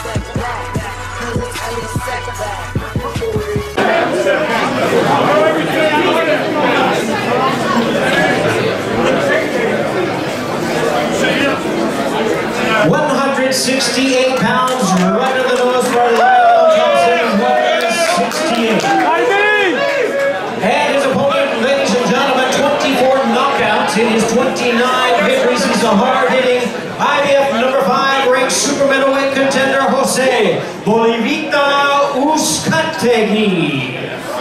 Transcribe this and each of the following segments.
Elie Seckbach. 168 pounds, right of the nose for Lionell Thompson, 168. And his opponent, ladies and gentlemen, 24 knockouts in his 29 victories. He's a hard-hitting IBF #5 ranked super middleweight contender, Jose Bolivita Uzcategui.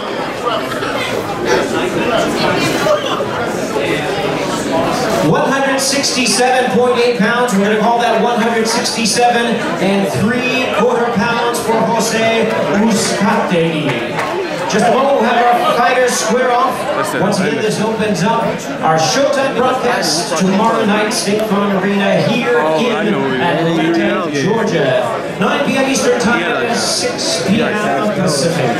167.8 pounds. We're going to call that 167 3/4 pounds for Jose Uzcategui. Just a moment, we'll have our fighters square off. Once again, this opens up our Showtime broadcast tomorrow night, State Farm Arena here in Atlanta, Georgia. 9 p.m. Eastern Time, 6 p.m. Pacific.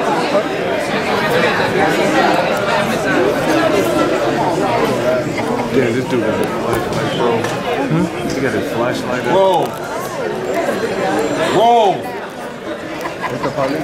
Yeah, this dude got his flashlight, bro. He got his flashlight. Whoa! Whoa! What's the problem?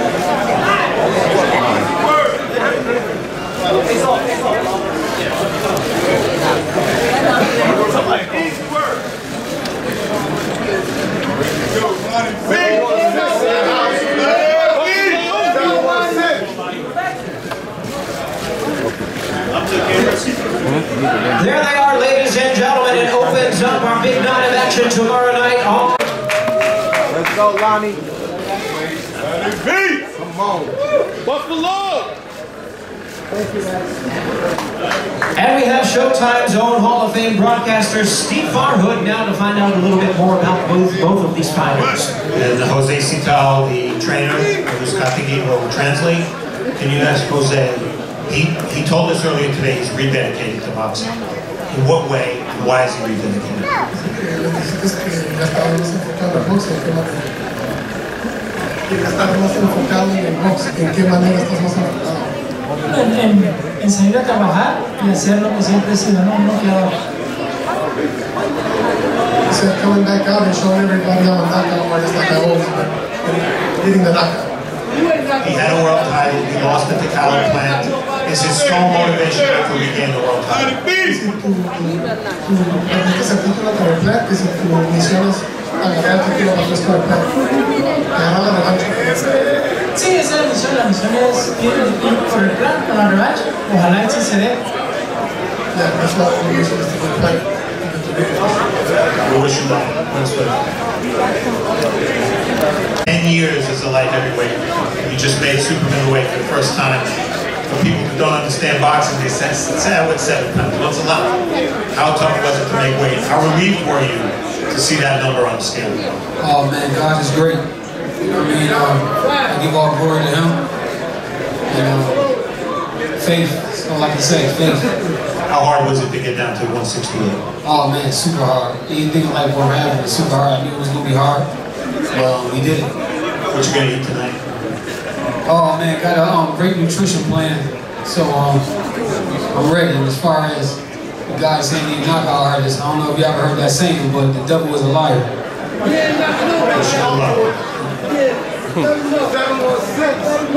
There they are, ladies and gentlemen. It opens up our big night of action tomorrow night. Let's go, Lonnie. Come on. Buffalo! And we have Showtime's own Hall of Fame broadcaster, Steve Farhood, now to find out a little bit more about both of these fighters. And Jose Cital, the trainer, Uzcategui, will translate. Can you ask Jose? He told us earlier today he's rededicated to boxing. In what way? And why is he rededicated? En salir a trabajar y hacer lo que siempre he sido, no quedar. So coming back out and showing everybody I'm a knockout artist like I always been, getting the knockout. He had a world title, he lost at the Cali plant. Is his strong motivation to regain the world title? Ese título con el plant, que si tu misión es agarrar el título para el plant, agarrar la revancha. Sí, esa es la misión es ir por el plan, con la revancha, ojalá ese se dé. Yeah, that's what the mission is to get plant. We wish you luck. 10 years as a light heavyweight. You just made super middleweight for the first time. For people who don't understand boxing, they say, what's 7 pounds? What's a lot? How tough was it to make weight? How relieved were you to see that number on the scale? Oh man, God is great. I mean, I give all glory to Him. And faith, that's all I can say, faith. How hard was it to get down to 168? Oh man, super hard. Anything like what happened was super hard. I knew it was going to be hard. Well, we did it. What you going to eat tonight? Oh man, got a great nutrition plan. So I'm ready. As far as the guy saying he's knockout artist, I don't know if you ever heard that saying, but the devil is a liar. Wish you luck.